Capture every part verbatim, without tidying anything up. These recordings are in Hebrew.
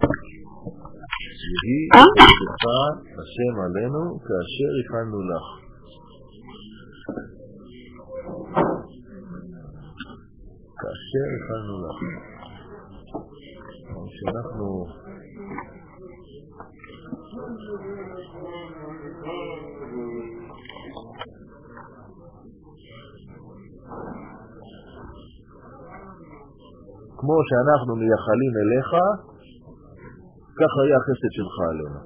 יהי חסדך השם עלינו כאשר ייחלנו לך. כאשר ייחלנו לך. שאנחנו כמו שאנחנו מייחלים אליך, ככה יהיה החסד שלך עלינו.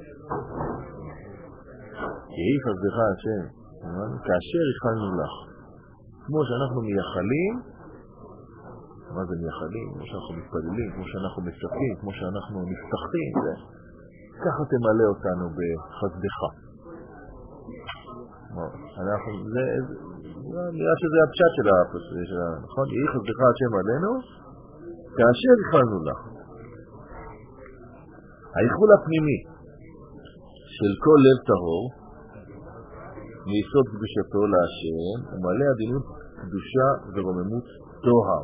יהי חסדך השם, כאשר ייחלנו לך. כמו שאנחנו מייחלים, מה זה מייחלים? כמו שאנחנו מתפללים, כמו שאנחנו מצפים, כמו שאנחנו נפתחים, זה. ככה תמלא אותנו בחסדך. אנחנו, זה, זה נראה שזה הפשט של הפסוק, נכון? יהי חסדך השם עלינו, כאשר ייחלנו לך. הייחול הפנימי של כל לב טהור מיסוד קדושתו להשם ומלא עדינות קדושה ורוממות טוהר.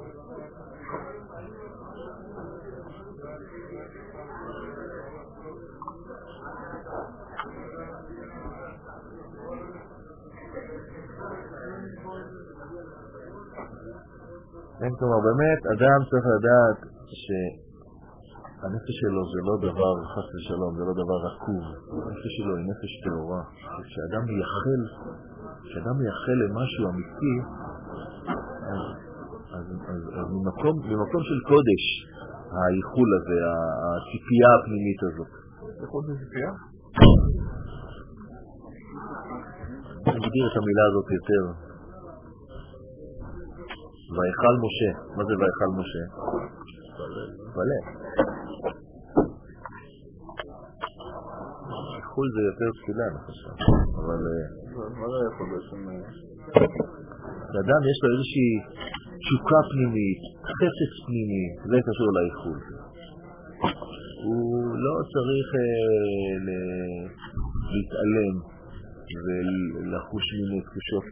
כן, כלומר, באמת, אדם צריך לדעת שהנפש שלו זה לא דבר חס ושלום, זה לא דבר רקוב. הנפש שלו היא נפש טהורה. כשאדם מייחל, כשאדם מייחל למשהו אמיתי, אז, אז, אז, אז ממקום, ממקום של קודש, הייחול הזה, הציפייה הפנימית הזאת. יכול להיות ציפייה? אני מגדיר את המילה הזאת יותר. ויחל משה. מה זה ויחל משה? ולך. חול זה יותר תפילה, אני חושב. אבל... מה זה יכול בעצם? לאדם יש לו איזושהי תשוקה פנימית, חפץ פנימי, זה קשור לאיחול. הוא לא צריך להתעלם ולחוש מיני תחושות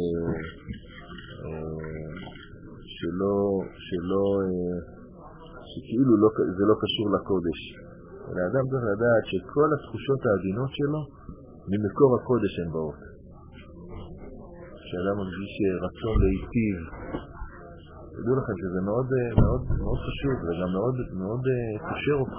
שלא, שלא, שכאילו לא, זה לא קשור לקודש. לאדם צריך לדעת שכל התחושות העדינות שלו ממקור הקודש הן באות. כשאדם מרגיש רצון להיטיב, תדעו לכם שזה מאוד, מאוד, מאוד חשוב וגם מאוד, מאוד קושר אותך.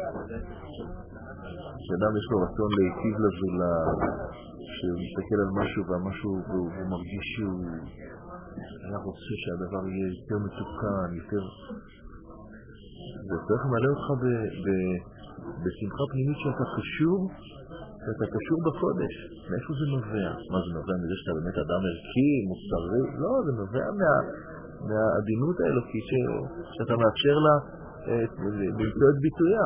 כשאדם יש לו רצון להיטיב לזולה, שהוא מסתכל על משהו והמשהו והוא, והוא מרגיש שהוא היה רוצה שהדבר יהיה יותר מתוקן, יותר... זה צריך למלא אותך ב, ב, בשמחה פנימית שאתה קשור, שאתה קשור בקודש. מאיפה זה נובע? מה זה נובע? מזה שאתה באמת אדם ערכי, מוסרי? לא, זה נובע מה, מהעדינות האלוקית ש, שאתה מאפשר לה למצוא את ביטויה.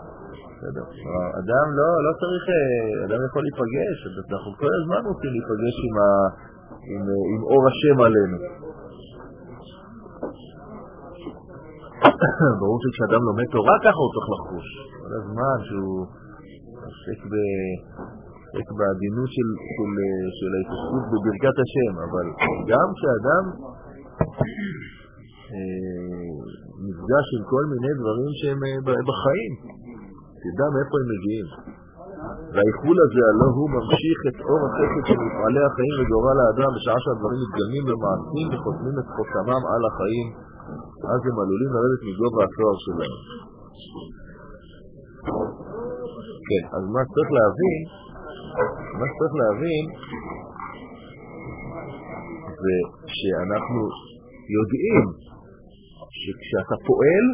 אדם לא, לא צריך, אדם יכול להיפגש, אנחנו כל הזמן רוצים להיפגש עם, ה, עם, עם אור השם עלינו. ברור שכשאדם לומד תורה ככה הוא צריך לחוש. כל הזמן שהוא עוסק ב... בעדינות של, של, של ההתעסקות בברכת השם, אבל גם כשאדם אה, נפגש עם כל מיני דברים שהם בחיים, תדע מאיפה הם מגיעים. והאיחול הזה הלא הוא ממשיך את אור החסד של מפעלי החיים וגורל האדם בשעה שהדברים מתגלמים במעשים וחותמים את חותמם על החיים, אז הם עלולים לרדת מגובה התואר שלהם. כן, אז מה צריך להבין, מה שצריך להבין זה שאנחנו יודעים שכשאתה פועל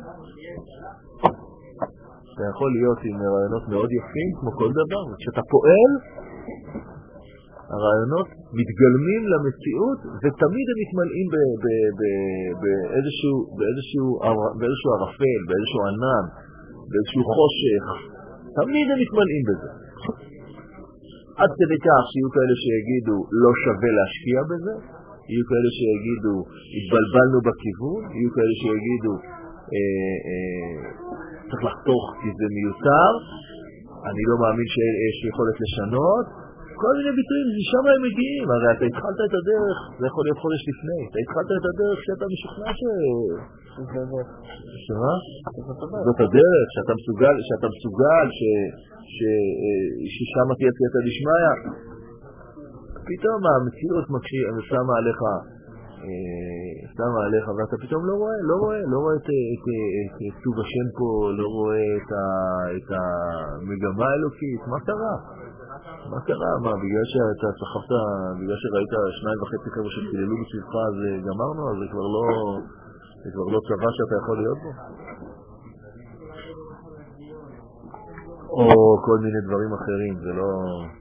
אתה יכול להיות עם רעיונות מאוד יפים כמו כל דבר, וכשאתה פועל הרעיונות מתגלמים למציאות ותמיד הם מתמלאים באיזשהו באיזשהו באיזשהו ערפל, באיזשהו ענן, באיזשהו חושך, תמיד הם מתמלאים בזה. עד כדי כך שיהיו כאלה שיגידו לא שווה להשקיע בזה, יהיו כאלה שיגידו התבלבלנו בכיוון, יהיו כאלה שיגידו אה, אה, צריך לחתוך כי זה מיותר, אני לא מאמין שיש יכולת לשנות. כל מיני ביטויים, משם הם מגיעים. הרי אתה התחלת את הדרך, זה יכול להיות חודש לפני, אתה התחלת את הדרך שאתה משוכנע ש... שמה? זאת הדרך, שאתה מסוגל, שאתה מסוגל, ששם תהיה סייעתא דשמיא. פתאום המציאות שמה עליך, שמה עליך, ואתה פתאום לא רואה, לא רואה, לא רואה את טוב השם פה, לא רואה את המגמה האלוקית. מה קרה? מה קרה? מה, בגלל שאתה סחבת, בגלל שראית שניים וחצי חבר'ה שתפיללו בשבילך, אז גמרנו? אז זה כבר לא, זה כבר לא צבא שאתה יכול להיות בו? או כל מיני דברים אחרים, זה לא...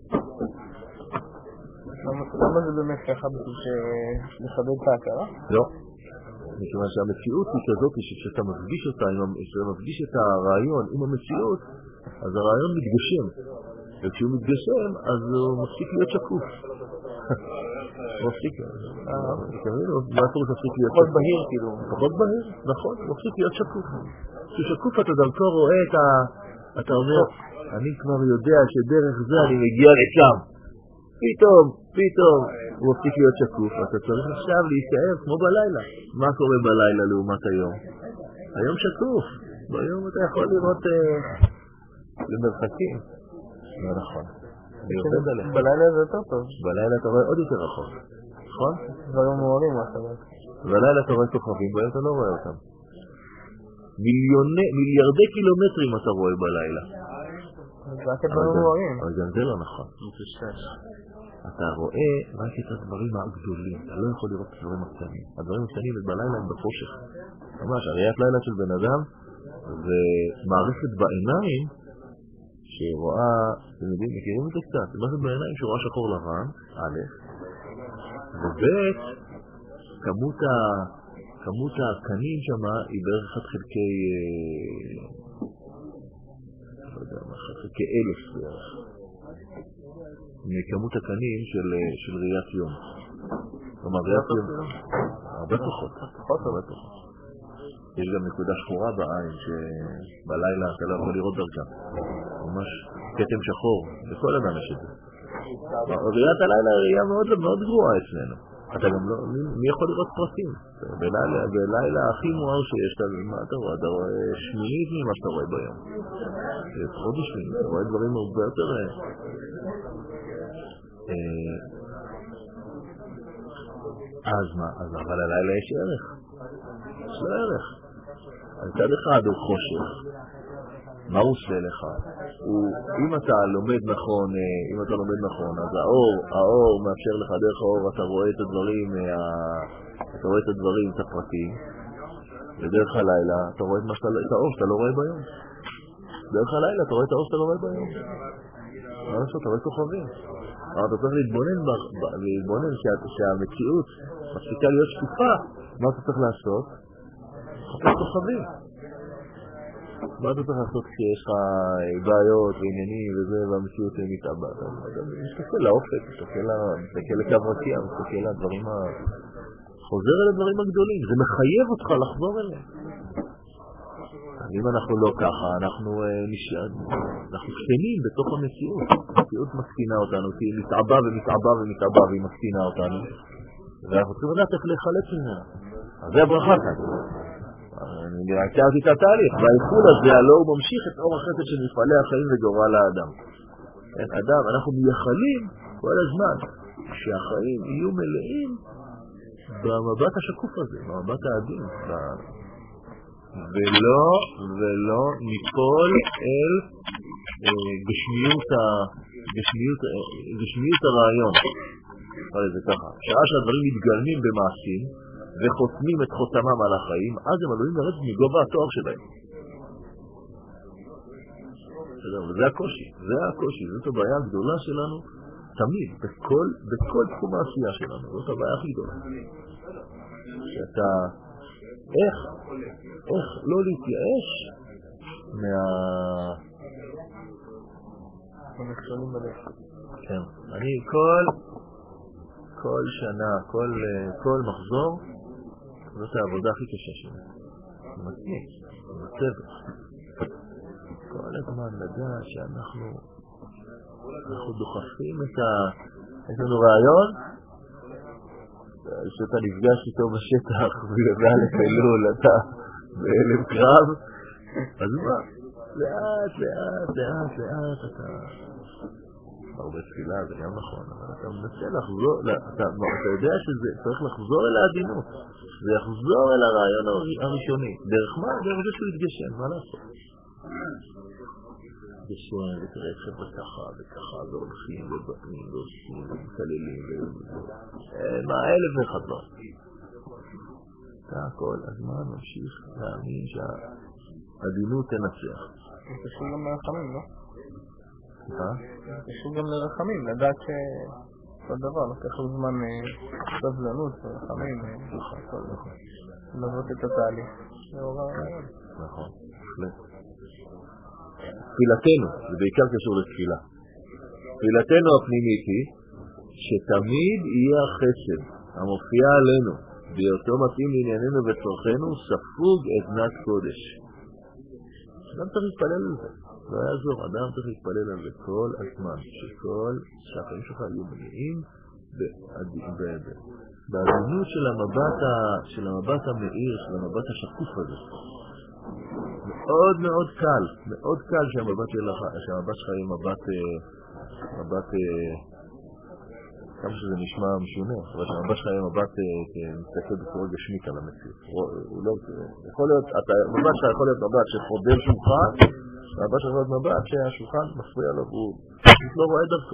למה זה באמת ככה בשביל לחדד את ההכרה? לא. מכיוון שהמציאות היא כזאת שכשאתה מפגיש אותה, כשאתה מפגיש את הרעיון עם המציאות, אז הרעיון מתגשם. וכשהוא מתגשם, אז הוא מפסיק להיות שקוף. הוא מפסיק. מה אתה רוצה מפסיק להיות שקוף? פחות בהיר, כאילו. פחות בהיר, נכון, הוא מפסיק להיות שקוף. כששקוף אתה דרכו רואה את ה... אתה אומר, אני כבר יודע שדרך זה אני מגיע לשם. פתאום, פתאום, הוא מפסיק להיות שקוף. אתה צריך עכשיו להישאר כמו בלילה. מה קורה בלילה לעומת היום? היום שקוף. ביום אתה יכול לראות למרחקים. לא נכון. אני עובד עליך. בלילה זה יותר טוב. בלילה אתה רואה עוד יותר רחוק. נכון? דברים מוארים, מה אתה רואה? בלילה אתה רואה כוכבים, ביום אתה לא רואה אותם. מיליארדי קילומטרים אתה רואה בלילה. זה רק את דברים מוארים. אבל גם זה לא נכון. אתה רואה רק את הדברים הגדולים. אתה לא יכול לראות את הדברים הקטנים. הדברים הקטנים בלילה הם בחושך. ממש, הראיית לילה של בן אדם זה מערכת בעיניים שרואה, אתם יודעים, מכירים את זה קצת, מה זה בעיניים שרואה שחור לבן, א', וב', כמות, ה, כמות הקנים שם היא בערך אחד חלקי, לא יודע מה, אחד חלקי אלף בערך, מכמות הקנים של, של ראיית יום. כלומר, ראיית יום, הרבה פחות, הרבה פחות. יש גם נקודה שחורה בעין שבלילה אתה לא יכול לראות דרכה. ממש כתם שחור, בכל אדם יש את זה. ראיית הלילה היא ראייה מאוד מאוד גרועה אצלנו. אתה גם לא, מי יכול לראות פרטים? בלילה, בלילה הכי מואר שיש, מה אתה רואה? אתה רואה שמינית ממה שאתה רואה ביום. זה פחות בשמינית, אתה רואה דברים הרבה יותר... אז מה? אז אבל הלילה יש ערך. יש לו ערך. מצד אחד הוא חושך. מה הוא עושה לך? הוא, אם אתה לומד נכון, אם אתה לומד נכון, אז האור, האור מאפשר לך דרך האור, אתה רואה את הדברים, אתה רואה את הדברים, את הפרטים, ודרך הלילה אתה רואה את, שאתה, את האור שאתה לא רואה ביום. דרך הלילה אתה רואה את האור שאתה לא רואה ביום. מה לעשות? אתה רואה כוכבים. אבל אתה צריך להתבונן, להתבונן שהמציאות מפסיקה להיות שקופה. מה אתה צריך לעשות? חפש כוכבים. מה אתה צריך לעשות כשיש לך בעיות ועניינים וזה, והמציאות מתאבד? אתה מסתכל לאופק, מסתכל לקו רקיע, מסתכל לדברים ה... חוזר אל הדברים הגדולים, זה מחייב אותך לחזור אליהם. אם אנחנו לא ככה, אנחנו נשאר, אנחנו קטנים בתוך המציאות. המציאות מקטינה אותנו, היא מתעבה ומתעבה ומתעבה והיא מקטינה אותנו. ואנחנו צריכים לדעת איך להיחלץ ממנה. אז זה הברכה כאן. אני ראיתי את התהליך, והאיחול הזה הלא הוא ממשיך את אור החסד של מפעלי החיים וגורל האדם. אדם, אנחנו מייחלים כל הזמן שהחיים יהיו מלאים במבט השקוף הזה, במבט העדין, ולא, ולא ניפול אל גשמיות, גשמיות, גשמיות הרעיון. זה ככה, שעה שהדברים מתגלמים במעשים וחותמים את חותמם על החיים, אז הם עלולים לרדת מגובה התואר שלהם. וזה הקושי, זה הקושי, זאת הבעיה הגדולה שלנו תמיד, בכל, בכל תחום העשייה שלנו, זאת הבעיה הכי גדולה. שאתה, איך, איך לא להתייאש מה... המכשולים בדרך. כן, אני כל, כל שנה, כל, כל מחזור, זאת העבודה הכי קשה שלי. מצניק, מצוות. כל הזמן לדע שאנחנו אנחנו דוחפים את ה... יש לנו רעיון, שאתה נפגש איתו בשטח ויודע לפעילול, אתה באלם קרב, אז מה? לאט, לאט, לאט, לאט, אתה... הרבה תפילה, זה גם נכון, אבל אתה מנסה לחזור, אתה, אתה יודע שזה צריך לחזור אל העדינות, זה יחזור אל הרעיון הראשוני. דרך מה? דרך זה שהוא יתגשם, מה לעשות? יתגשם, ותראה חבר'ה ככה וככה, והולכים ובאים ועושים ומקללים מה, אלף ואחד לא. כל הזמן ממשיך להאמין שהעדינות תנצח. זה קשור גם לרחמים, לא? אה? זה קשור גם לרחמים, לדעת שכל דבר, לוקח לו זמן סבלנות ורחמים, לבות את התהליך. נכון, בהחלט. תפילתנו, זה בעיקר קשור לתפילה. תפילתנו הפנימית היא שתמיד יהיה החסד המופיע עלינו בהיותו מתאים לענייננו וצורכנו ספוג עדנת קודש. אדם צריך להתפלל על זה, לא יעזור, אדם צריך להתפלל על זה כל הזמן, שכל שהחיים שלך יהיו מלאים בעדינות של המבט, של המבט המאיר, של המבט השקוף הזה. מאוד מאוד קל, מאוד קל שהמבט שלך, שהמבט שלך יהיה מבט, מבט, כמה שזה נשמע משונה, אבל שהמבט שלך יהיה מבט מסתכל בצורה גשמית על המציאות. יכול להיות, המבט שלך יכול להיות מבט שחודר שולחן, המבט שלך יכול להיות מבט שהשולחן מפריע לו והוא לא רואה דרכו.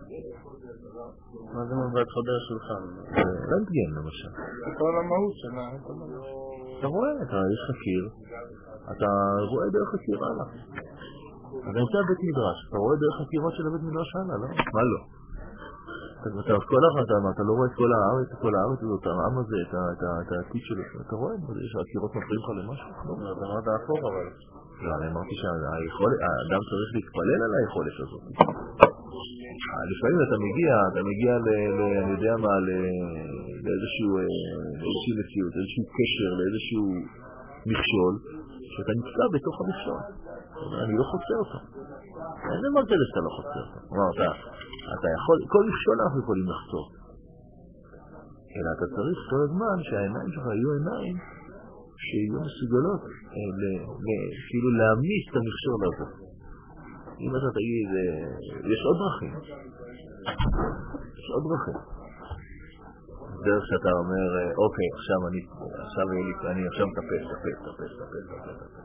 מה זה מבט חודר שולחן? רנטגן למשל. זה כל המהות שלה. אתה רואה, אתה יש חקיר, אתה רואה דרך חקיר הלאה. אתה נמצא בבית מדרש, אתה רואה דרך חקירות של הבית מדרש הלאה, לא? מה לא? אתה כל הארץ, אתה לא רואה את כל הארץ, את כל הארץ הזאת, העם הזה, את העתיד שלו, אתה רואה, שהחקירות מפריעים לך למשהו? לא, זה מאוד האפור, אבל... לא, אני אמרתי שהאדם צריך להתפלל על היכולת הזאת. לפעמים אתה מגיע, אתה מגיע ל... אני יודע מה, לאיזשהו מציאות, לאיזשהו קשר, לאיזשהו מכשול, שאתה נמצא בתוך המכשול. אני לא חוצה אותו. אין דבר כזה שאתה לא חוצה אותו. כלומר, אתה יכול, כל מכשול אנחנו יכולים לחצות. אלא אתה צריך כל הזמן שהעיניים שלך יהיו עיניים שיהיו מסוגלות כאילו להעמיס את המכשול הזה. אם אתה תגיד, יש עוד דרכים. יש עוד דרכים. דרך שאתה אומר, אוקיי, עכשיו אני, עכשיו אני עכשיו מטפס, טפס, טפס, טפס, טפס, טפס.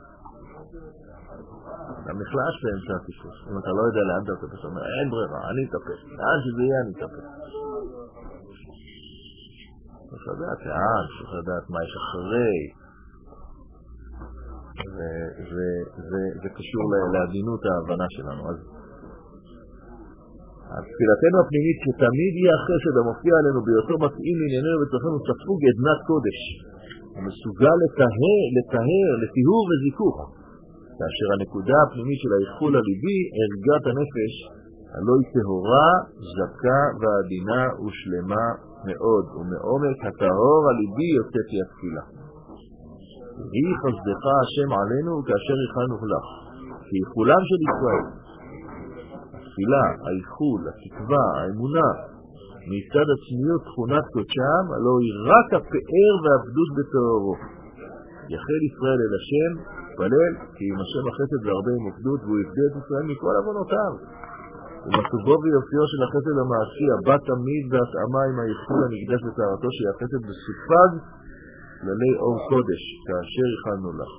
אתה נחלש באמצע הטיפוס. אם אתה לא יודע לאן אתה טפס, אתה אומר, אין ברירה, אני אטפס. לאן שזה יהיה, אני אטפס. צריך לדעת לאן, צריך לדעת מה יש אחרי. זה קשור לעדינות ההבנה שלנו. אז תפילתנו הפנימית שתמיד יהיה החסד המופיע עלינו בהיותו מתאים לענייננו וצריכנו ספוג עדנת קודש ומסוגל לטהר, לטהר, לטיהור וזיכוך, כאשר הנקודה הפנימית של היכול הליבי, הרגת הנפש, הלא היא טהורה, זכה ועדינה ושלמה מאוד, ומעומק הטהור הליבי יוצאת היא התפילה. היא חסדך השם עלינו כאשר יכלנו לך, כי יכולם של ישראל, התפילה, היכול, התקווה, האמונה, מצד עצמיות תכונת קודשם, הלא היא רק הפאר והעבדות בטהורו. יחל ישראל אל השם, פלל, כי עם השם החסד והרבה עם עבדות, והוא יפדה את ישראל מכל עוונותיו. ומטובו ויופיו של החסד המעשי, הבא תמיד והתאמה עם היכול הנקדש בטהרתו, שהיא החסד בסופג כללי אור קודש, כאשר יכלנו לך.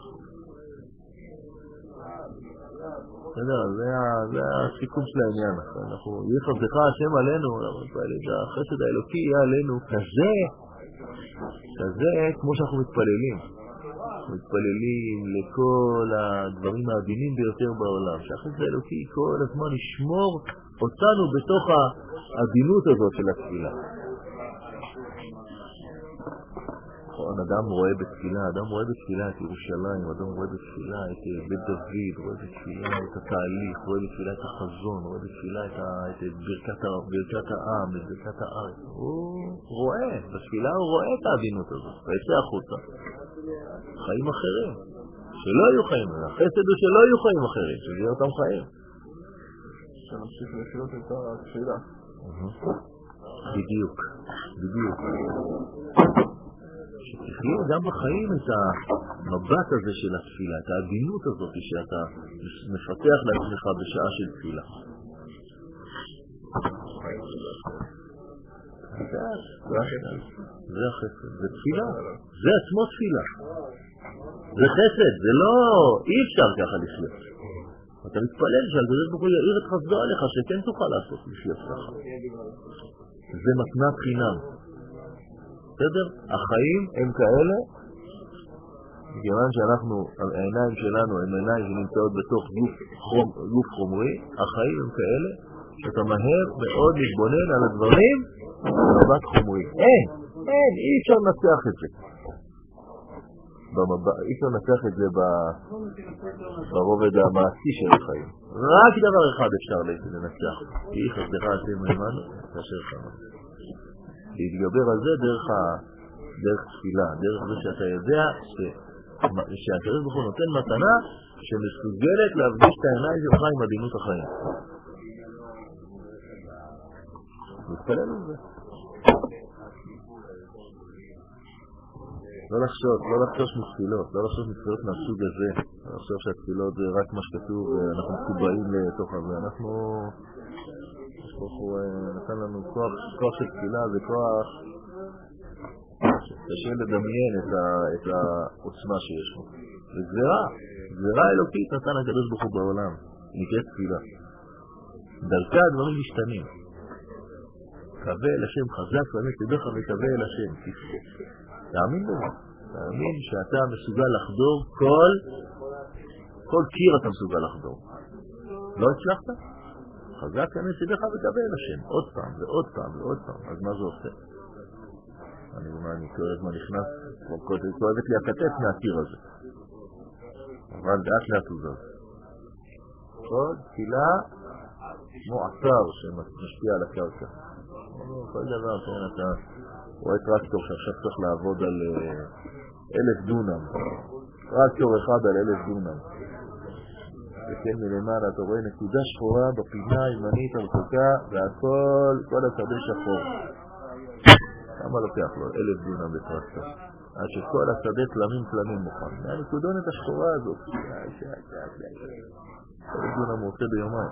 זה הסיכום של העניין. יהיה חסדך השם עלינו, החסד האלוקי יהיה עלינו כזה, כזה כמו שאנחנו מתפללים. מתפללים לכל הדברים העדינים ביותר בעולם, שהחסד האלוקי כל הזמן ישמור אותנו בתוך העדינות הזאת של התפילה. אדם רואה בתפילה, אדם רואה בתפילה את ירושלים, אדם רואה בתפילה את בית דוד, רואה בתפילה את התהליך, רואה בתפילה את החזון, רואה בתפילה את, את ברכת, ברכת העם, את ברכת הארץ. הוא רואה, בתפילה הוא רואה את העדינות הזאת, ויצא החוצה. חיים אחרים, שלא יהיו חיים, החסד הוא שלא יהיו חיים אחרים, שזה יהיו אותם חיים. שנמשיך לחיות את התפילה. בדיוק, בדיוק. שתחיו גם בחיים את המבט הזה של התפילה, את העדינות הזאת שאתה מפתח לעצמך בשעה של תפילה. זה החסד, זה תפילה, זה עצמו תפילה. זה חסד, זה לא, אי אפשר ככה לחיות. אתה מתפלל שהקדוש ברוך הוא יאיר את חסדו עליך שכן תוכל לעשות לחיות ככה. זה מתנת חינם. בסדר? החיים הם כאלה, מכיוון שאנחנו, העיניים שלנו הם עיניים שנמצאות בתוך גוף, חום, גוף חומרי, החיים הם כאלה שאתה מהר מאוד להתבונן על הדברים במבט חומרי. אין, אין, אי אפשר לנצח את זה. במבט, אי אפשר לנצח את זה ברובד המעשי של החיים. רק דבר אחד אפשר לנצח. כי איך חסדך השם עמנו, כאשר חמנו. להתגבר על זה דרך, ה... דרך תפילה, דרך זה שאתה יודע ש... שהקדוש ברוך הוא נותן מתנה שמסוגלת להפגיש את העיניים שלך עם עדינות החיים. מתפלל על זה. לא לחשוש, לא לחשוש מתפילות, לא לחשוש מתפילות מהסוג הזה. לא לחשוב שהתפילות זה רק מה שכתוב ואנחנו מקובעים לתוך הזה. אנחנו... הוא נתן לנו כוח, כוח של תפילה, זה כוח קשה לדמיין את, ה, את העוצמה שיש לו. זה גזירה, גזירה אלוקית נתן הקדוש ברוך הוא בעולם, נקראת תפילה. דרכה הדברים משתנים. קווה אל השם חזק ואמת ידך וקווה אל השם. תאמין בזה, תאמין שאתה מסוגל לחדור כל, כל קיר אתה מסוגל לחדור. לא הצלחת? חזק אני סידך וקבל השם, עוד פעם ועוד פעם ועוד פעם. אז מה זה עושה? אני אומר, אני כואב מה נכנס, כואבת לי הכתף מהקיר הזה. אבל דעת להתוזר. כל תפילה כמו עצר שמשפיע על הקרקע. כל דבר, כן, אתה רואה טרקטור שעכשיו צריך לעבוד על אלף דונם. טרקטור אחד על אלף דונם. וכן מלמעלה אתה רואה נקודה שחורה בפינה הימנית הרחוקה והכל, כל השדה שחור. כמה לוקח לו? אלף דונם בטרקטור. עד שכל השדה תלמים תלמים מוכן. מהנקודונת השחורה הזאת. אלף דונם הוא עושה ביומיים.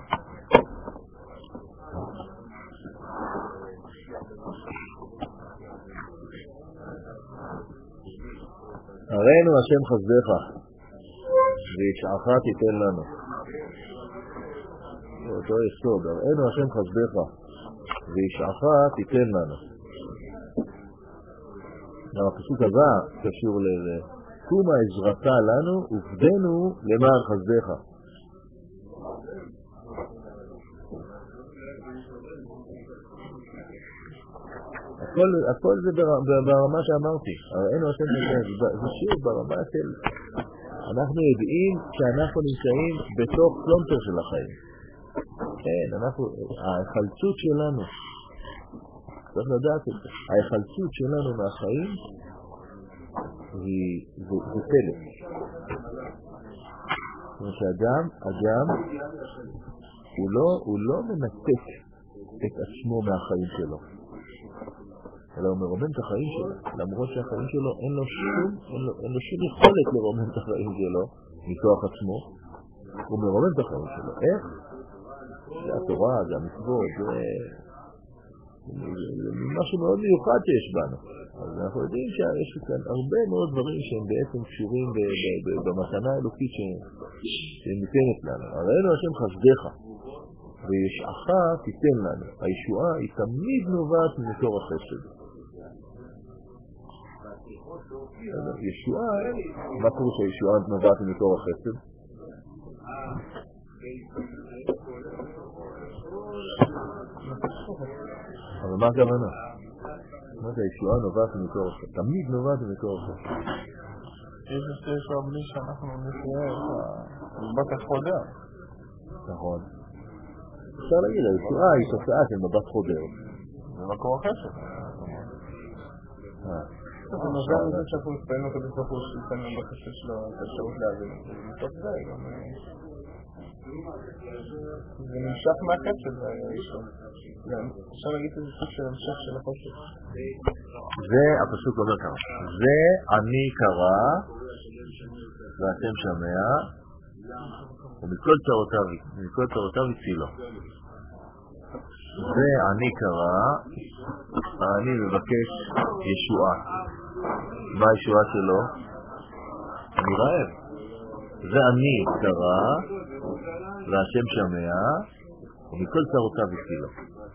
הראינו השם חסדך וישעך תיתן לנו. אותו יסוד, הראינו השם חסדך וישעך תיתן לנו. גם הפסוק הבא קשור לזה. קומה עזרתה לנו ופדנו למען חסדך. הכל, הכל זה ברמה שאמרתי. הראינו השם חסדך. זה שוב ברמה של... אנחנו יודעים שאנחנו נמצאים בתוך פלונטר של החיים. כן, אנחנו, ההיחלצות שלנו, צריך לדעת את זה, ההיחלצות שלנו מהחיים היא, זה, זה פלט. זאת אומרת שהאדם, אדם, הוא לא, הוא לא מנתק את עצמו מהחיים שלו. אלא הוא מרומם את החיים שלו, למרות שהחיים שלו אין לו שום, אין לו, אין לו שום יכולת לרומם את החיים שלו מכוח עצמו. הוא מרומם את החיים שלו. איך? זה התורה, זה המצוות, זה... זה משהו מאוד מיוחד שיש בנו. אז אנחנו יודעים שיש כאן הרבה מאוד דברים שהם בעצם קשורים במתנה האלוקית שניתנת לנו. הראינו השם חסדך, וישעך תיתן לנו. הישועה היא תמיד נובעת ממקור החסד. ישועה, מה קורה שהישועה נובעת ממקור החסד? אבל מה הכוונה? מה זה הישועה נובעת ממקור החסד? תמיד נובעת ממקור החסד. יש שיש לו בלי שאנחנו נחיה את מבט החודר. נכון. אפשר להגיד, הישועה היא תוצאה של מבט חודר. זה מקור החסד. זה נובע מזה שאנחנו מספרים אותו בסופו של פעמים בחסד שלו, את האפשרות להבין. מתוך זה גם... זה נמשך מהחסד הראשון. אפשר להגיד איזה סוג של המשך של החסד. זה הפסוק אומר ככה. זה אני קרא ואתם שמע ומכל צרותיו ומכל צרותיו הצילו. זה אני קרא, אני מבקש ישועה. מה הישועה שלו? אני רעב. זה אני קרא והשם שמע ומכל צרותיו הצילו.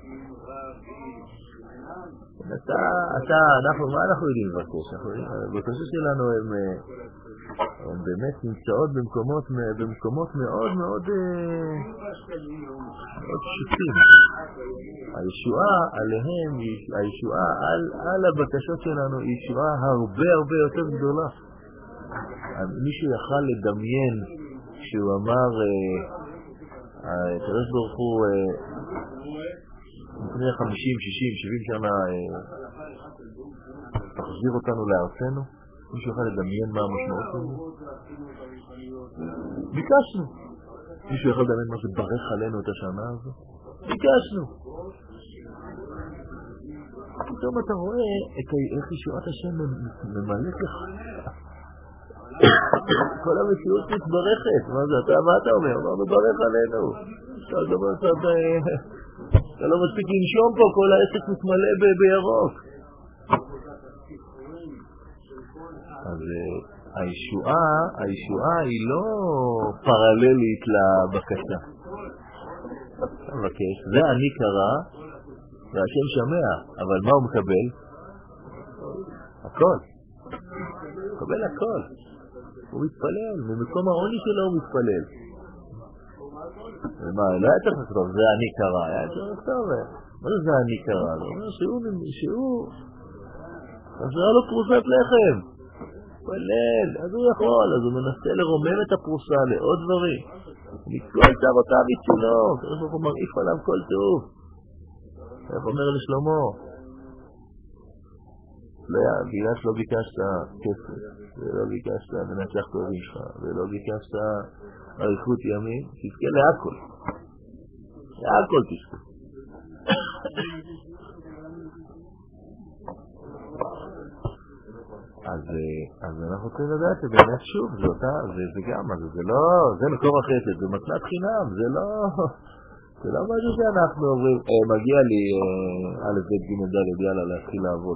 אתה, אתה, אנחנו, מה אנחנו יודעים לבקש? הבקשות שלנו הם, הם באמת נמצאות במקומות, במקומות מאוד מאוד, מאוד פשוטים. הישועה עליהם, הישועה על, על הבקשות שלנו היא ישועה הרבה הרבה יותר גדולה. מישהו יכל לדמיין כשהוא אמר, הקדוש ברוך הוא לפני חמישים, שישים, שבעים שנה תחזיר אותנו לארצנו? מישהו יוכל לדמיין מה המשמעות שלנו? ביקשנו. מישהו יכול לדמיין מה שברך עלינו את השנה הזו? ביקשנו. פתאום אתה רואה איך ישועת השם ממלאת לך. כל המציאות מתברכת. מה זה? אתה, מה אתה אומר? מה מברך עלינו? אתה אומר, אתה לא מספיק לנשום פה, כל העסק מתמלא בירוק. אז הישועה, הישועה היא לא פרללית לבקשה. אתה מבקש, זה אני קרא והשם שמע, אבל מה הוא מקבל? הכל. הוא מקבל הכל. הוא מתפלל, ממקום העוני שלו הוא מתפלל. ומה, לא היה צריך לכתוב, זה אני קרא, היה צריך לכתוב, מה זה אני קרא? זה אומר שהוא, שהוא, חסרה לו פרוסת לחם, פלל, אז הוא יכול, אז הוא מנסה לרומם את הפרוסה לעוד דברים, מכל צרותיו יצילו, אז הוא מרעיף עליו כל טוב, איך אומר לשלמה? בגלל שלא ביקשת כסף, ולא ביקשת מנצח טובים שלך, ולא ביקשת אריכות ימים, תזכה להכל. להכל תזכה. אז, אז אנחנו צריכים לדעת שבאמת שוב, זה אותה, זה, זה גם, זה, זה לא, זה מקור החסד, זה מתנת חינם, זה לא, זה לא משהו שאנחנו אומרים, אה, מגיע לי אה, א' ב' ג' ד' יאללה להתחיל לעבוד.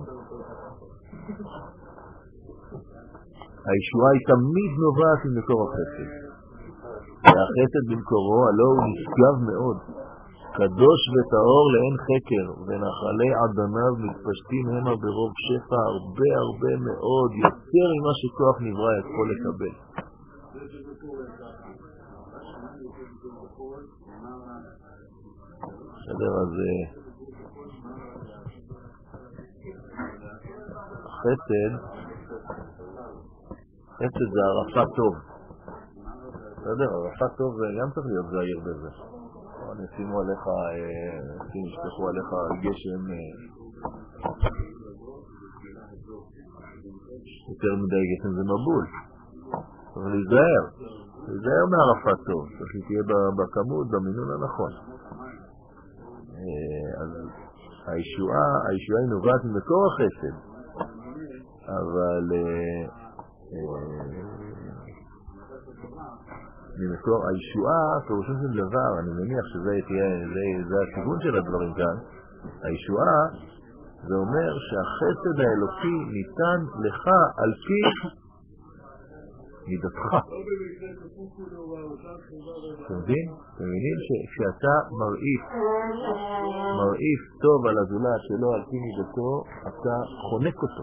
הישועה היא תמיד נובעת ממקור החסד. והחסד במקורו הלא הוא נשגב מאוד, קדוש וטהור לאין חקר, ונחלי עדניו מתפשטים המה ברוב שפע הרבה הרבה מאוד, יותר ממה שכוח נברא יכול לקבל. בסדר, אז חסד, חסד זה ערפת טוב. בסדר, ערפת טוב גם צריך להיות זהיר בזה. נשימו עליך, נשפכו עליך גשם יותר מדי גשם זה מבול. צריך להיזהר, להיזהר מערפת טוב, צריך שתהיה בכמות, במינון הנכון. אז הישועה, הישועה היא נובעת ממקור החסד, אבל ממקור הישועה, פירושו של דבר, אני מניח שזה תהיה, זה, זה הכיוון של הדברים כאן, הישועה זה אומר שהחסד האלוקי ניתן לך על פי מידתך. אתם מבינים? אתם מבינים שכשאתה מרעיף, מרעיף טוב על הזולת שלו על פי מידתו, אתה חונק אותו.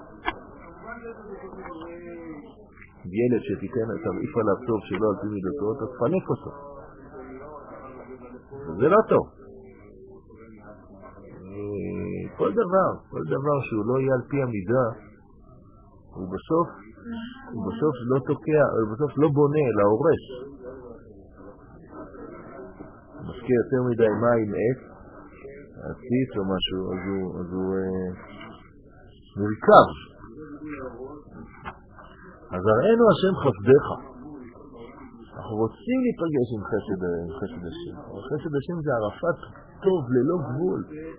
ילד שתיתן, תרעיף עליו טוב שלו על פי מידתו, אתה תפנק אותו. זה לא טוב. כל דבר, כל דבר שהוא לא יהיה על פי המידה, הוא בסוף, הוא בסוף לא תוקע, הוא בסוף לא בונה, אלא הורס. הוא משקיע יותר מדי מים עץ, עציץ או משהו, אז הוא, אז הוא אה, מורכב. אז הראינו השם חסדך. אנחנו רוצים להיפגש עם חסד, עם חסד השם. אבל חסד השם זה ערפאת טוב ללא גבול.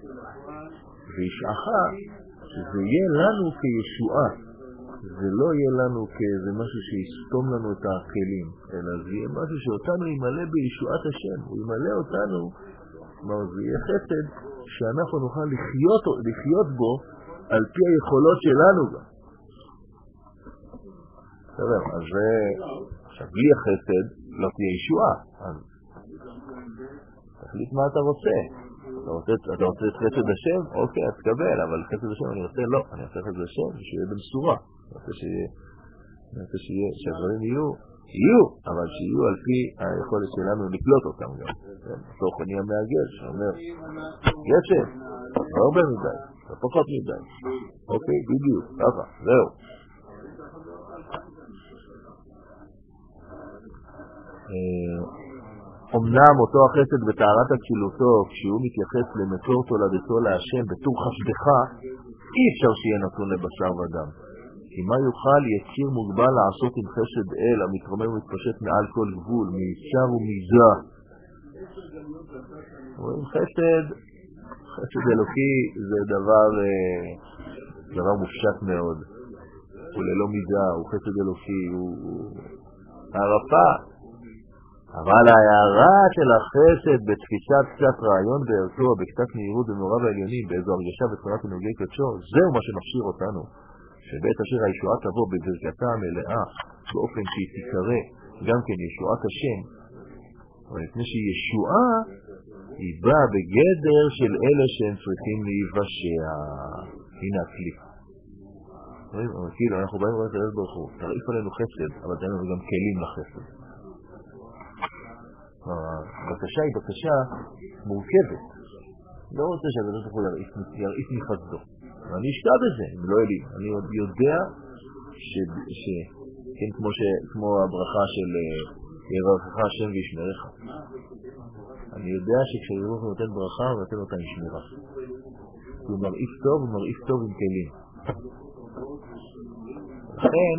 וישעך שזה יהיה לנו כישועה. זה לא יהיה לנו כאיזה משהו שיסתום לנו את הכלים, אלא זה יהיה משהו שאותנו ימלא בישועת השם. הוא ימלא אותנו, זה יהיה חסד שאנחנו נוכל לחיות, לחיות בו על פי היכולות שלנו גם. בסדר, אז זה... עכשיו, בלי החסד לא תהיה ישועה. אז תחליט מה אתה רוצה. אתה רוצה, אתה רוצה את חסד השם? אוקיי, אז תקבל, אבל חסד השם אני רוצה לא. אני רוצה חסד השם שיהיה במשורה. אני רוצה שיהיה, אני רוצה שיהיה, שהדברים יהיו, יהיו, אבל שיהיו על פי היכולת שלנו לקלוט אותם גם. בתוך אני המעגל שאומר, גשם, לא הרבה מדי, לא פחות מדי. אוקיי, בדיוק, ככה, זהו. אמנם אותו החסד בתארת הכשילותו, כשהוא מתייחס למקור תולדתו להשם בתור חסדך, אי אפשר שיהיה נתון לבשר ודם. כי מה יוכל יציר מוגבל לעשות עם חסד אל המתרומם ומתפשט מעל כל גבול, מישר ומיזה. רואים חסד, חסד אלוקי זה דבר, דבר מופשט מאוד. הוא ללא מידה, הוא חסד אלוקי, הוא ערפה. אבל ההערה של החסד בתפיסת קצת רעיון בערכו, בקצת מהירות במעורב העליונים, באיזו הרגשה ותכונת ונוגעי קדשו, זהו מה שמכשיר אותנו. שבעת אשר הישועה תבוא בברכתה המלאה, באופן שהיא תיקרא גם כן ישועת השם. אבל לפני שהיא ישועה, היא באה בגדר של אלה שהם צריכים להיוושע. הנה הכלי. כאילו, אנחנו באים ורואים את הלב ברוך הוא. תרעיף עלינו חסד, אבל תראינו גם כלים לחסד. הבקשה היא בקשה מורכבת. לא רוצה שהקדוש ברוך הוא ירעיף מחסדו. ואני אשתע בזה, אם לא אלי. אני עוד יודע ש... ש... כן, כמו, ש... כמו הברכה של יברכך השם וישמרך. אני יודע שכשיברך הוא נותן ברכה, הוא נותן אותה עם שמירה. הוא מרעיף טוב, הוא מרעיף טוב עם כלים. לכן...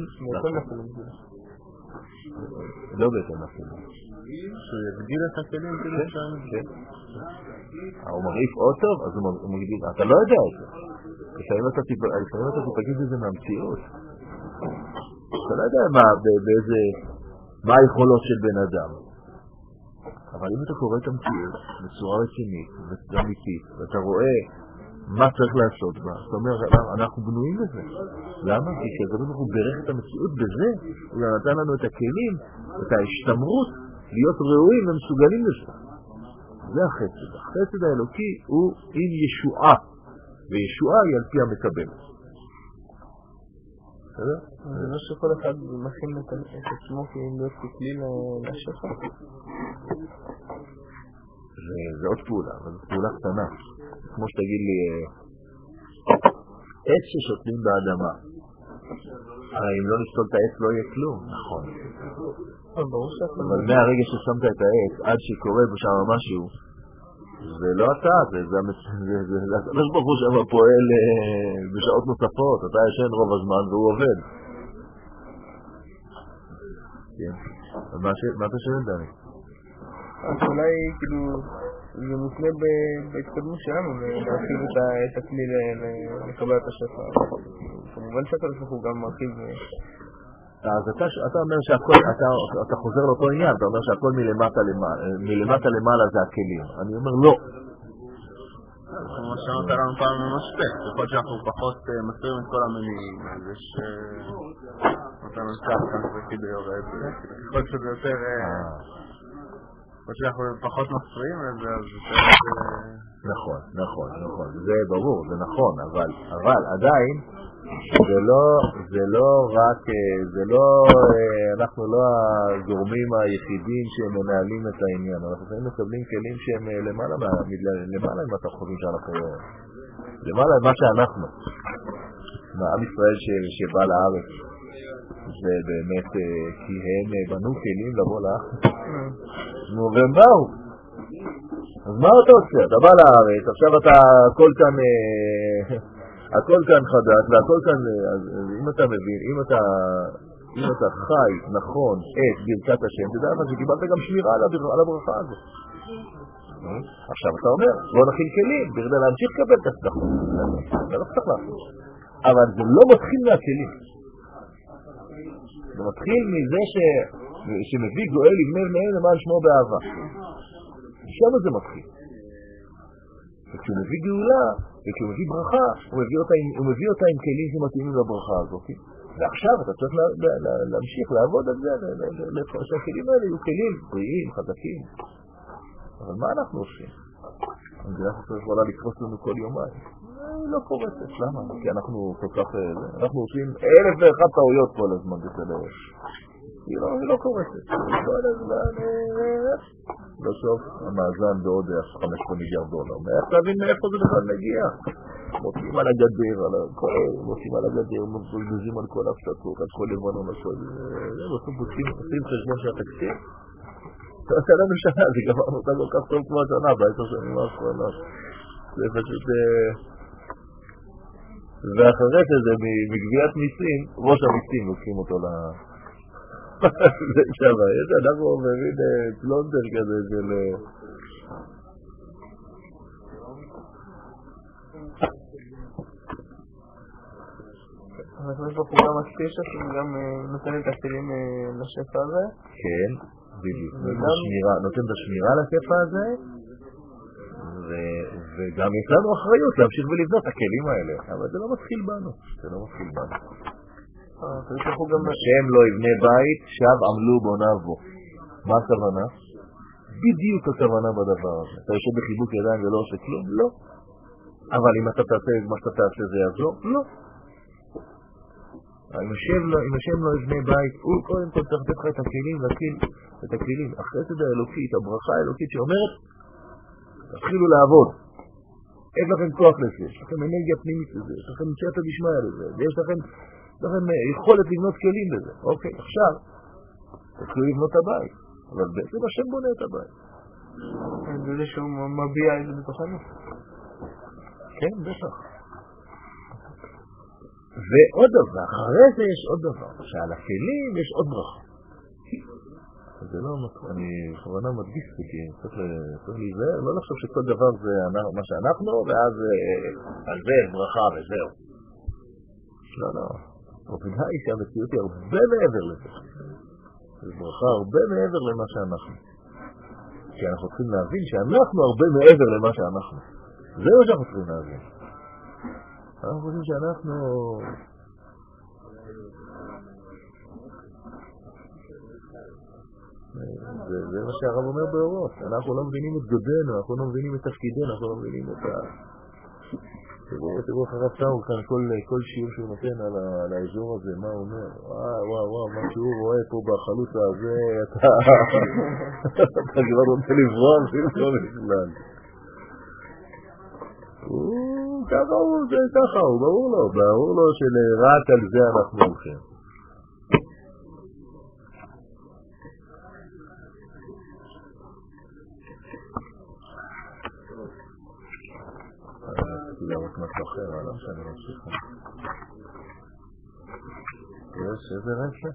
לא בהתאם לכלים. שהוא יגדיל את הכלים כאילו שם? כן. הוא מרעיף עוד טוב, אז הוא מגדיל. אתה לא יודע את זה. לפעמים אתה תפגש את זה מהמציאות. אתה לא יודע באיזה, מה היכולות של בן אדם. אבל אם אתה קורא את המציאות בצורה רצינית ואמיתית, ואתה רואה מה צריך לעשות בה, אתה אומר, אנחנו בנויים לזה. למה? כי כשהקדוש ברוך הוא בירך את המציאות בזה, הוא נתן לנו את הכלים, את ההשתמרות, להיות ראויים ומסוגלים לזה. זה החסד. החסד האלוקי הוא עם ישועה, וישועה היא על פי המקבל. בסדר? זה לא שכל אחד מכין את עצמו כאילו להיות ככלי לשפע. זה עוד פעולה, אבל זו פעולה קטנה. כמו שתגיד לי, עץ ששותלים באדמה. הרי אם לא נשתול את העץ לא יהיה כלום. נכון. אבל מהרגע ששמת את העץ, עד שקורה בשם משהו, זה לא אתה, זה הקדוש ברוך הוא שם פועל בשעות נוספות, אתה ישן רוב הזמן והוא עובד. כן. מה אתה שואל, דני? אז אולי כאילו זה מותנה בהתקדמות שלנו להרחיב את הכלי לקבל את השפע. כמובן שהקדוש ברוך הוא גם מרחיב. אז אתה אומר שהכל, אתה חוזר לאותו עניין, אתה אומר שהכל מלמטה למעלה זה הכלים. אני אומר לא. כמו שאמרת לנו פעם ממשפט, יכול שאנחנו פחות מסתירים את כל המניעים, אז יש אותה נמצא כאן וכדי יורד, יכול שזה יותר... שאנחנו פחות מפריעים לזה, אז יותר... נכון, נכון, נכון. זה ברור, זה נכון, אבל, אבל עדיין זה לא, זה לא רק, זה לא, אנחנו לא הגורמים היחידים שמנהלים את העניין. אנחנו יכולים מקבלים כלים שהם למעלה, למעלה אם אתה חושבים שאנחנו, למעלה מה שאנחנו, עם ישראל שבא לארץ. זה באמת, כי הם בנו כלים לבוא לארץ. נו, והם באו. אז מה אתה עושה? אתה בא לארץ, עכשיו אתה, הכל כאן, הכל כאן חדש, והכל כאן, אז אם אתה מבין, אם אתה, אם אתה חי נכון את ברכת השם, תדע לך שקיבלת גם שמירה על הברכה הזאת. עכשיו אתה אומר, בוא נכין כלים, בכדי להמשיך לקבל את הצלחות. זה לא צריך לעשות. אבל זה לא מתחיל מהכלים. זה מתחיל מזה ש... שמביא גואל יבנה ומאל למען שמו באהבה. שם זה מתחיל. וכשהוא מביא גאולה, וכשהוא מביא ברכה, הוא מביא אותה עם, הוא מביא אותה עם כלים שמתאימים לברכה הזאת. ועכשיו אתה צריך לה, לה, לה, להמשיך לעבוד על זה, שהכלים האלה יהיו כלים בריאים, חזקים. אבל מה אנחנו עושים? המדינה הזאת יכולה לקרוס לנו כל יומיים. היא לא קורסת, למה? כי אנחנו כל כך... אנחנו עושים אלף ואחת טעויות כל הזמן בסדר. היא לא, היא לא קורסת. כל הזמן... בסוף המאזן בעוד חמש עשרה מיליארד דולר. איך תבין מאיפה זה בכלל מגיע? מוצאים על הגדר, על הכל, מוצאים על הגדר, מוזים על כל הפסקות, על כל לבנון, על כל... זה בסוף עושים חשבון של התקציב. זה עושה לנו שנה, זה גמרנו אותה כל כך טוב כמו השנה, בעשר שנים האחרונות. זה פשוט... ואחרי שזה, מגביית מיסים, ראש המיסים לוקחים אותו ל... זה שווה, איזה, אנחנו מבין פלונטר כזה של... אנחנו יש בפרוגרמה ספישה, שגם נותן את הכלים לשפע הזה. כן, בדיוק. נותן את השמירה לשפע הזה, וגם יש לנו אחריות להמשיך ולבנות את הכלים האלה. אבל זה לא מתחיל בנו. זה לא מתחיל בנו. השם לא יבנה בית, שב עמלו בוניו בו. מה הכוונה? בדיוק הכוונה בדבר הזה. אתה יושב בחיבוק ידיים ולא עושה כלום? לא. אבל אם אתה תעשה מה שאתה תעשה זה יעזור? לא. אם השם לא, אם השם לא יבנה בית, הוא קודם כל צריך לתת לך את הכלים, להקים את הכלים. החסד האלוקית, הברכה האלוקית שאומרת, תתחילו לעבוד. אין לכם כוח לזה, יש לכם אנרגיה פנימית לזה, יש לכם שייטה דשמיא לזה, ויש לכם, לכם יכולת לבנות כלים לזה. אוקיי, עכשיו, תתחילו לבנות את הבית. אבל בעצם השם בונה את הבית. זה שהוא מביע את זה בתוכנו? כן, בטח. ועוד דבר, אחרי זה יש עוד דבר, שעל הכלים יש עוד ברכה. זה לא, אני בכוונה מדגיש את זה, כי צריך להיזהר, לא לחשוב שכל דבר זה מה שאנחנו, ואז על זה ברכה וזהו. לא, לא. הבנה היא שהמציאות היא הרבה מעבר לזה. זה ברכה הרבה מעבר למה שאנחנו. כי אנחנו צריכים להבין שאנחנו הרבה מעבר למה שאנחנו. זה מה שאנחנו צריכים להבין. אנחנו חושבים שאנחנו... זה, זה מה שהרב אומר באורות. אנחנו לא מבינים את גודנו, אנחנו לא מבינים את תפקידנו, אנחנו לא מבינים את ה... תראו, תראו איך הרב טאור כאן, כל, כל שיעור שהוא נותן על, ה, על האזור הזה, מה הוא אומר? וואו, וואו, וואו, מה שהוא רואה פה בחלוץ הזה, אתה... אתה כבר רוצה לברוח, זה לא בכלל. הוא, ככה הוא, זה ככה הוא, ברור לו, ברור לו שלרק על זה אנחנו הולכים. אני רציתי לראות משהו אחר, אבל לא שאני ממשיך. יש איזה רצה?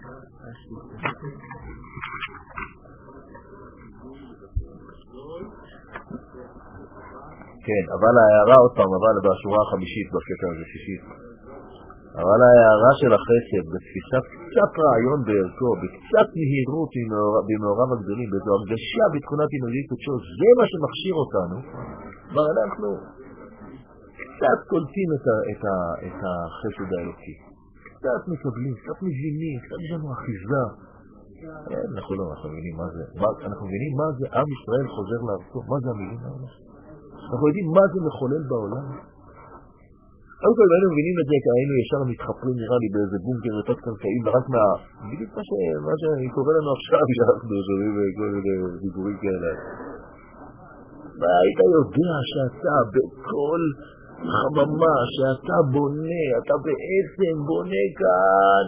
כן, אבל ההערה עוד פעם, אבל בשורה החמישית, בקטע הזה שישית. אבל ההערה של החסד, בתפיסת קצת רעיון בערכו, בקצת נהירות במעורב הגדולים, באיזו הרגשה בתכונת אנרגית קודשו, זה מה שמכשיר אותנו, ואנחנו קצת קולטים את, ה, את, ה, את החסד האלוקי. קצת מקבלים, קצת מבינים, קצת יש לנו אחיזה. אנחנו לא, אנחנו מבינים מה זה. אנחנו מבינים מה זה עם ישראל חוזר לארצו, מה זה המילים האלה. אנחנו יודעים מה זה מחולל בעולם. קודם כל, היינו מבינים את זה, כי היינו ישר מתחפרים נראה לי באיזה בונקר יותר קרקעיים, ורק מה... בדיוק מה שקורה לנו עכשיו, שאנחנו שומעים בכל מיני דיבורים כאלה. והיית יודע שאתה בכל חממה, שאתה בונה, אתה בעצם בונה כאן.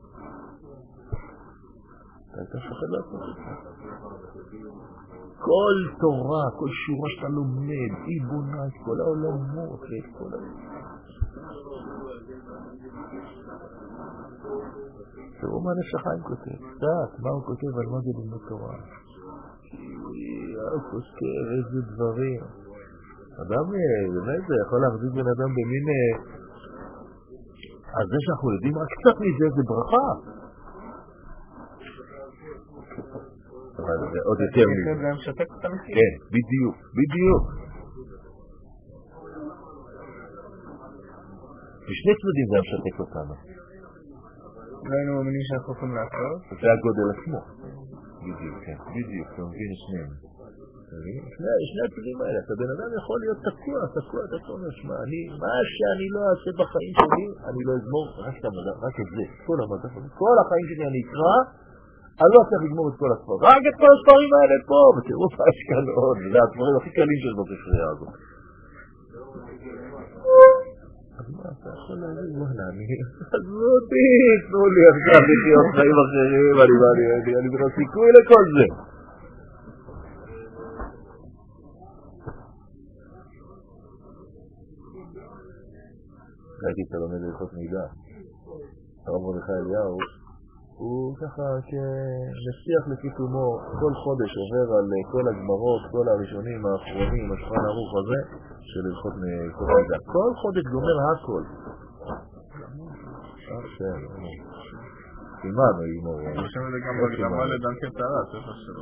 אתה היית שוחד לעשות את זה. כל תורה, כל שורה שאתה לומד, היא בונה את כל העולמות ואת כל העולמות. תראו מה נפש החיים כותב, קצת, מה הוא כותב על מה זה לימוד תורה. יאו, כוסקר, איזה דברים. אדם, באמת זה יכול להחזיק בן אדם במין... אז זה שאנחנו יודעים רק קצת מזה, זה ברכה. אבל זה עוד יותר מזה. זה משתק את המחיר. כן, בדיוק, בדיוק. בשני צדדים זה משתק אותנו. לא היינו מאמינים שאנחנו יכולים לעשות. זה הגודל עצמו. בדיוק, כן, בדיוק, אתה מבין שניהם. שני הצדדים האלה, אתה בן אדם יכול להיות תקוע, תקוע, תקוע, משמע, מה שאני לא אעשה בחיים שלי, אני לא אגמור רק את זה, כל המדע, כל החיים שלי אני אקרא, אני לא צריך לגמור את כל הספרים, רק את כל הספרים האלה פה, ותראו מה יש כאן עוד, זה הספרים הכי קלים של בספרייה הזאת. אז מה, אתה יכול להגיד, וואלה, אני... אז אותי, תנו לי עכשיו לחיות חיים אחרים, אני בנו סיכוי לכל זה. ראיתי שאתה לומד ללכות מידע. הרב מרדכי אליהו הוא ככה שנסיח לקיתומו כל חודש עובר על כל הגמרות, כל הראשונים האחרונים, השולחן ערוך הזה של ללכות מידע. כל חודש גומר הכל. עכשיו, כמעט נגמור. יש לנו גם בגמרה לדרכי טהרה, ספר שלו,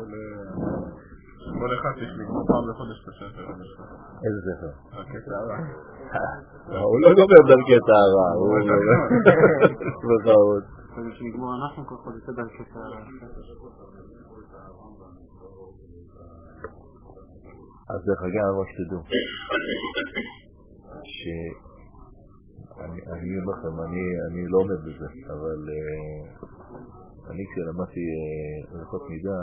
כל אחד יש לי כמו פעם בחודש את הספר. איזה ספר? דרכי טהרה. הוא לא גומר דרכי טהרה, הוא בזהות. שנגמור אנחנו כל חודש את דרכי טהרה. אז דרך אגב, מה שתדעו, שאני אומר לכם, אני לא עומד בזה, אבל אני כשלמדתי ללכות מידע,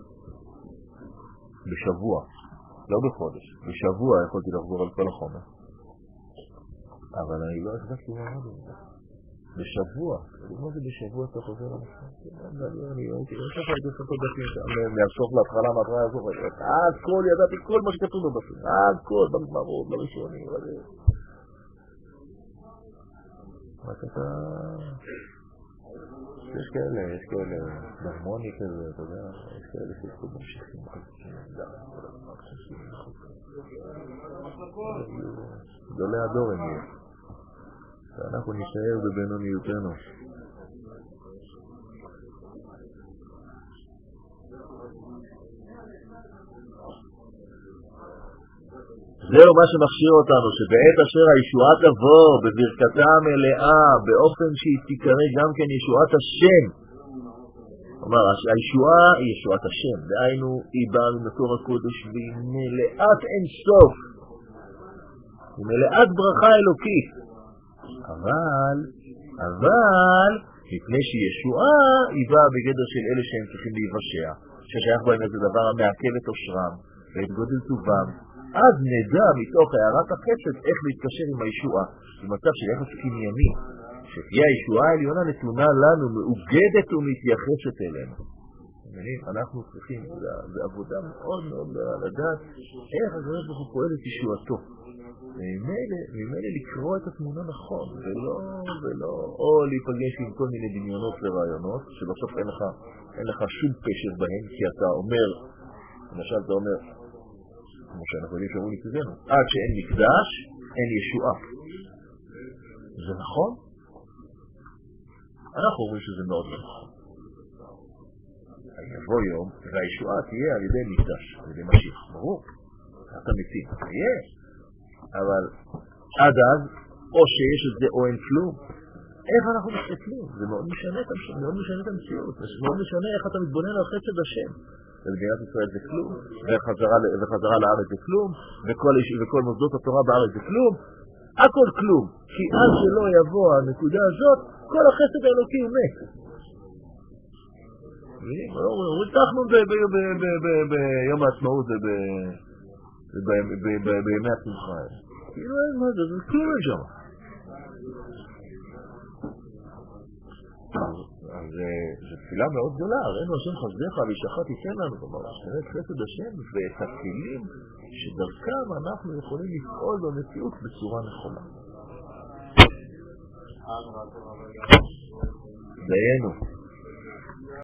בשבוע, לא בחודש, בשבוע יכולתי לחזור על כל החומר. אבל אני לא החזקתי מה רבי. בשבוע, מה זה בשבוע אתה חוזר על החומר? אני הייתי, אני חושב הייתי עושה כל דפים שם, מהסוף להתחלה, מהתחלה הזו, הכל, ידעתי כל מה שכתוב בבפים, הכל, בגמרות, בראשונים, וזה. רק אתה... יש כאלה, יש כאלה, נרמוני כזה, אתה יודע, יש כאלה שעשו ממשיכים גדולי הדור הם יהיו. ואנחנו נשאר בבינוניותנו. זהו מה שמכשיר אותנו, שבעת אשר הישועה תבוא בברכתה המלאה, באופן שהיא תיקרא גם כן ישועת השם. כלומר, הישועה היא ישועת השם, דהיינו היא באה ממקור הקודש והיא מלאת אין סוף, היא מלאת ברכה אלוקית. אבל, אבל, לפני שהיא ישועה, היא באה בגדר של אלה שהם צריכים להיוושע, ששייך בהם איזה דבר המעכב את אושרם ואת גודל טובם. אז נדע מתוך הערת החסד איך להתקשר עם הישועה, במצב של יחס קנייני, שתהיה הישועה העליונה נתונה לנו, מאוגדת ומתייחסת אלינו. אנחנו צריכים, זו עבודה מאוד מאוד לדעת איך הקדוש ברוך הוא פועל את ישועתו. ממילא לקרוא את התמונה נכון, ולא, ולא, או להיפגש עם כל מיני דמיונות ורעיונות, שבסוף אין לך, אין לך שום פשר בהם, כי אתה אומר, למשל אתה אומר, כמו שאנחנו יודעים שאומרים מצדנו, עד שאין מקדש, אין ישועה. זה נכון? אנחנו אומרים שזה מאוד לא נכון. יבוא יום, והישועה תהיה על ידי מקדש, על ידי משיח. ברור, אתה מתים, תהיה. אבל עד אז, או שיש את זה או אין כלום. איך אנחנו מסתכלים? זה מאוד משנה את המציאות, מאוד משנה את המציאות. זה מאוד משנה איך אתה מתבונן על חסד השם. במדינת ישראל זה כלום, וחזרה, וחזרה לארץ זה כלום, וכל, וכל מוסדות התורה בארץ זה כלום. הכל כלום. כי אז שלא יבוא הנקודה הזאת, כל החסד האלוקי הוא מת. ריתחנו ביום העצמאות ובימי השמחה. כאילו אין מה זה, זה כלום אין שם. אז זו תפילה מאוד גדולה, ראינו השם חסדיך וישחט ייתן לנו, כלומר, שנראה חסד השם ואת הכלים שדרכם אנחנו יכולים לפעול במציאות בצורה נכונה. דיינו.